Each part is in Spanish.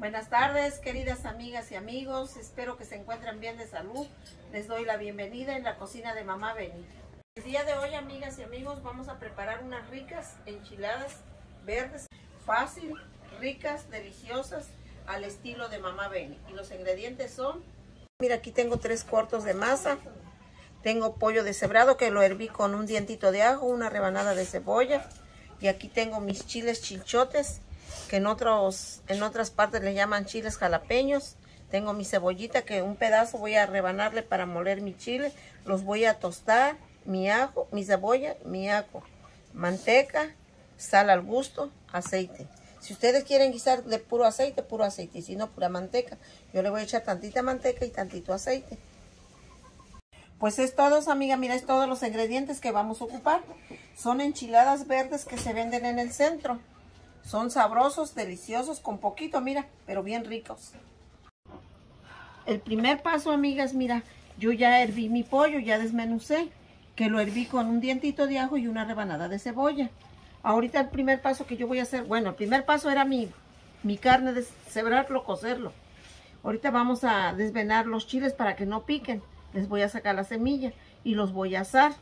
Buenas tardes, queridas amigas y amigos. Espero que se encuentren bien de salud. Les doy la bienvenida en la cocina de Mamá Beni. El día de hoy, amigas y amigos, vamos a preparar unas ricas enchiladas verdes, fácil, ricas, deliciosas, al estilo de Mamá Beni. Y los ingredientes son, mira, aquí tengo 3 cuartos de masa. Tengo pollo deshebrado que lo herví con un dientito de ajo, una rebanada de cebolla. Y aquí tengo mis chiles chilchotes, que en otras partes le llaman chiles jalapeños. Tengo mi cebollita, que un pedazo voy a rebanarle para moler mi chile. Los voy a tostar, mi ajo, mi cebolla, mi ajo, manteca, sal al gusto, aceite. Si ustedes quieren guisar de puro aceite, y si no, pura manteca. Yo le voy a echar tantita manteca y tantito aceite. Pues es todo, amiga, mira, es todos los ingredientes que vamos a ocupar. Son enchiladas verdes que se venden en el centro. Son sabrosos, deliciosos, con poquito, mira, pero bien ricos. El primer paso, amigas, mira, yo ya herví mi pollo, ya desmenucé, que lo herví con un dientito de ajo y una rebanada de cebolla. Ahorita el primer paso que yo voy a hacer, bueno, el primer paso era mi carne, deshebrarlo, cocerlo. Ahorita vamos a desvenar los chiles para que no piquen. Les voy a sacar la semilla y los voy a asar.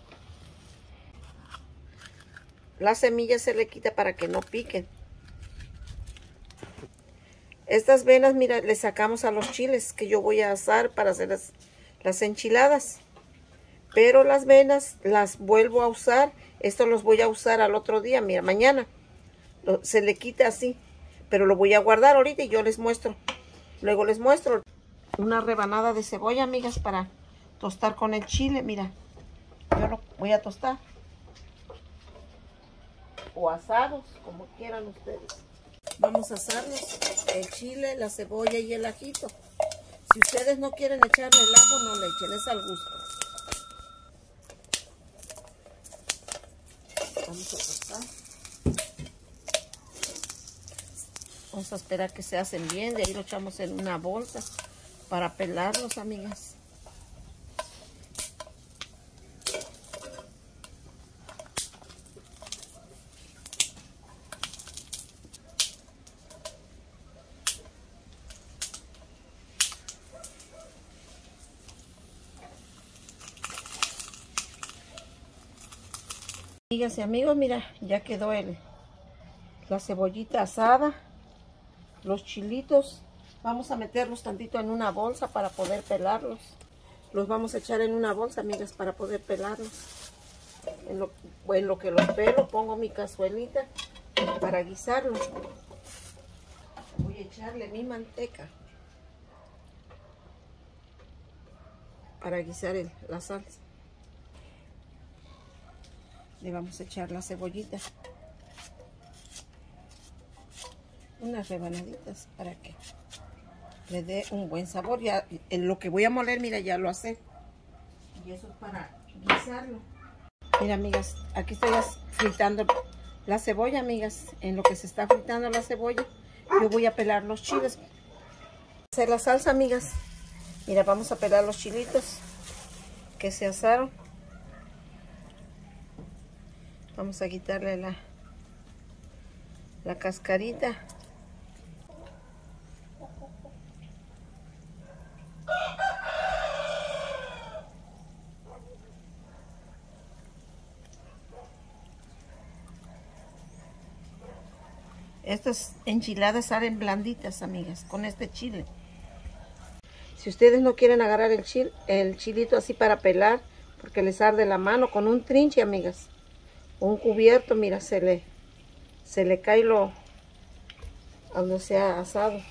La semilla se le quita para que no piquen. Estas venas, mira, le sacamos a los chiles que yo voy a asar para hacer las enchiladas. Pero las venas las vuelvo a usar. Esto los voy a usar al otro día, mira, mañana. Se le quita así. Pero lo voy a guardar ahorita y yo les muestro. Luego les muestro una rebanada de cebolla, amigas, para tostar con el chile. Mira, yo lo voy a tostar. O asados, como quieran ustedes. Vamos a asarlos el chile, la cebolla y el ajito. Si ustedes no quieren echarle el ajo, no le echen, es al gusto. Vamos a tostar. Vamos a esperar que se hacen bien. De ahí lo echamos en una bolsa para pelarlos, amigas. Amigas y amigos, mira, ya quedó la cebollita asada, los chilitos. Vamos a meterlos tantito en una bolsa para poder pelarlos. Los vamos a echar en una bolsa, amigas, para poder pelarlos. En lo que los pelo, pongo mi cazuelita para guisarlos. Voy a echarle mi manteca para guisar la salsa. Le vamos a echar la cebollita, unas rebanaditas para que le dé un buen sabor. Ya en lo que voy a moler, mira, ya lo hace. Y eso es para guisarlo. Mira, amigas, aquí estoy fritando la cebolla, amigas. En lo que se está fritando la cebolla, yo voy a pelar los chiles. Hacer la salsa, amigas. Mira, vamos a pelar los chilitos que se asaron. Vamos a quitarle la cascarita. Estas enchiladas salen blanditas, amigas, con este chile. Si ustedes no quieren agarrar el chilito así para pelar, porque les arde la mano, con un trinche, amigas, un cubierto, mira, se le cae donde se ha asado.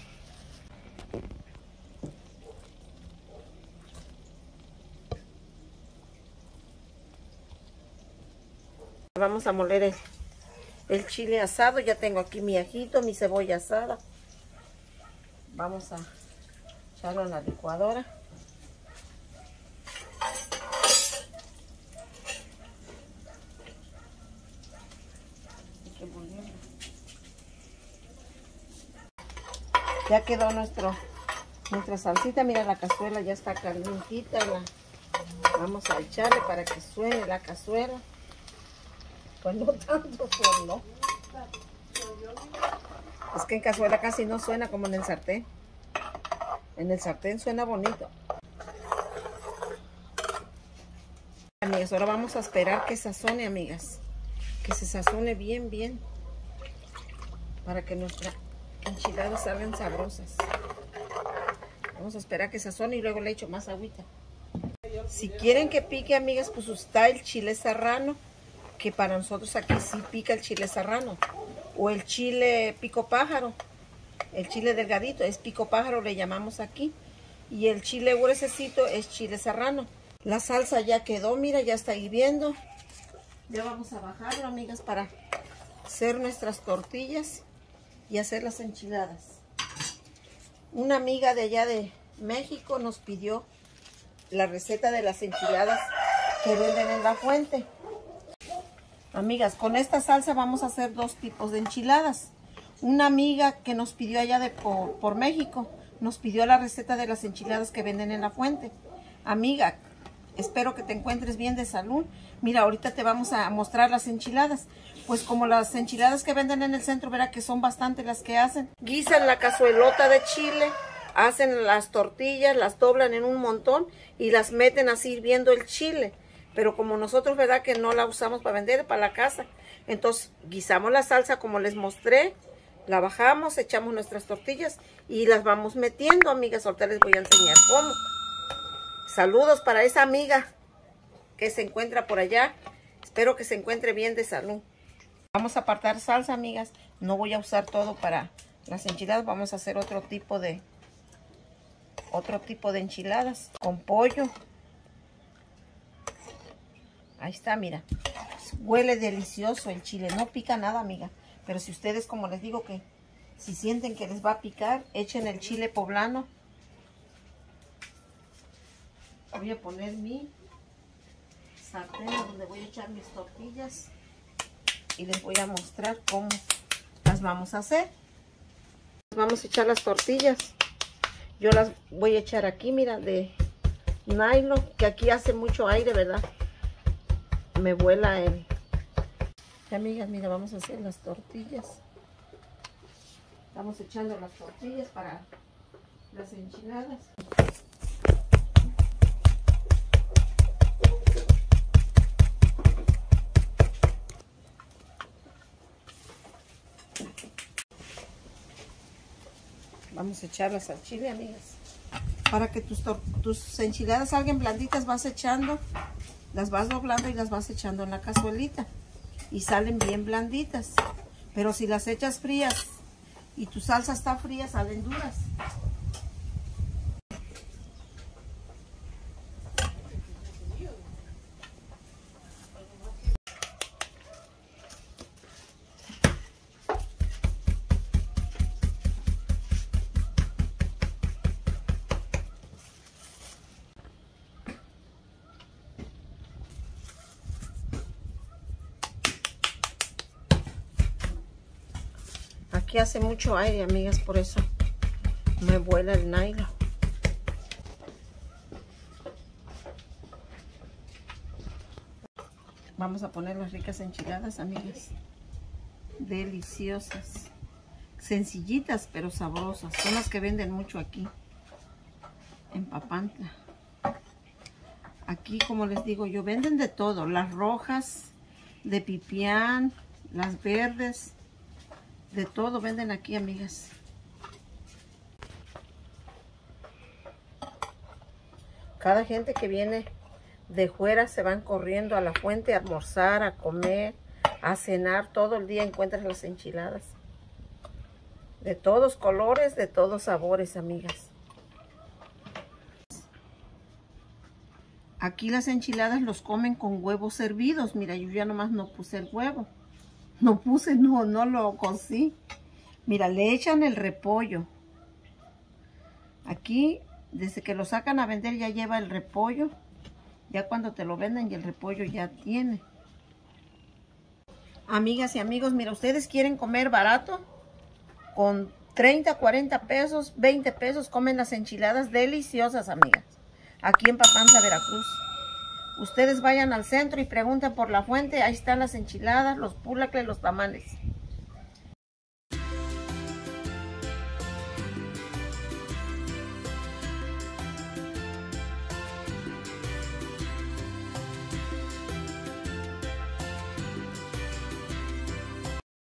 Vamos a moler el chile asado. Ya tengo aquí mi ajito, mi cebolla asada. Vamos a echarlo en la licuadora. Ya quedó nuestra salsita. Mira, la cazuela ya está calientita. Vamos a echarle para que suene la cazuela. Pues no tanto suelo. Es que en cazuela casi no suena como en el sartén. En el sartén suena bonito. Amigas, ahora vamos a esperar que sazone, amigas. Que se sazone bien, bien. Para que nuestras enchiladas salgan sabrosas. Vamos a esperar que sazone y luego le echo más agüita. Si quieren que pique, amigas, pues está el chile serrano. Que para nosotros aquí sí pica el chile serrano. O el chile pico pájaro. El chile delgadito es pico pájaro, le llamamos aquí. Y el chile gruesecito es chile serrano. La salsa ya quedó, mira, ya está hirviendo. Ya vamos a bajarlo, amigas, para hacer nuestras tortillas y hacer las enchiladas. Una amiga de allá de México nos pidió la receta de las enchiladas que venden en La Fuente. Amigas, con esta salsa vamos a hacer dos tipos de enchiladas. Una amiga que nos pidió allá por México, nos pidió la receta de las enchiladas que venden en La Fuente. Amiga, espero que te encuentres bien de salud. Mira, ahorita te vamos a mostrar las enchiladas. Pues como las enchiladas que venden en el centro, verá que son bastante las que hacen. Guisan la cazuelota de chile, hacen las tortillas, las doblan en un montón y las meten así hirviendo el chile. Pero como nosotros, verdad, que no la usamos para vender, para la casa. Entonces, guisamos la salsa como les mostré. La bajamos, echamos nuestras tortillas y las vamos metiendo, amigas. Ahorita les voy a enseñar cómo. Saludos para esa amiga que se encuentra por allá. Espero que se encuentre bien de salud. Vamos a apartar salsa, amigas. No voy a usar todo para las enchiladas. Vamos a hacer otro tipo de enchiladas con pollo. Ahí está, mira. Huele delicioso el chile. No pica nada, amiga. Pero si ustedes, como les digo, que si sienten que les va a picar, echen el chile poblano. Voy a poner mi sartén donde voy a echar mis tortillas. Y les voy a mostrar cómo las vamos a hacer. Vamos a echar las tortillas. Yo las voy a echar aquí, mira, de nylon. Que aquí hace mucho aire, ¿verdad? Me vuela el... Amigas, mira, vamos a hacer las tortillas. Estamos echando las tortillas para las enchiladas. Vamos a echarlas al chile, amigas. Para que tus enchiladas salgan blanditas, vas echando, las vas doblando y las vas echando en la cazuelita. Y salen bien blanditas. Pero si las echas frías y tu salsa está fría, salen duras. Aquí hace mucho aire, amigas, por eso me vuela el nylon. Vamos a poner las ricas enchiladas, amigas. Deliciosas. Sencillitas, pero sabrosas. Son las que venden mucho aquí, en Papantla. Aquí, como les digo yo, venden de todo. Las rojas, de pipián, las verdes. De todo venden aquí, amigas. Cada gente que viene de fuera se van corriendo a La Fuente a almorzar, a comer, a cenar. Todo el día encuentras las enchiladas. De todos colores, de todos sabores, amigas. Aquí las enchiladas los comen con huevos hervidos. Mira, yo ya nomás no puse el huevo. No lo cocí. Mira, le echan el repollo. Aquí, desde que lo sacan a vender, ya lleva el repollo. Ya cuando te lo venden y el repollo ya tiene. Amigas y amigos, mira, ustedes quieren comer barato. Con 30, 40 pesos, 20 pesos, comen las enchiladas deliciosas, amigas. Aquí en Papantla, Veracruz. Ustedes vayan al centro y pregunten por La Fuente. Ahí están las enchiladas, los pulacles, los tamales.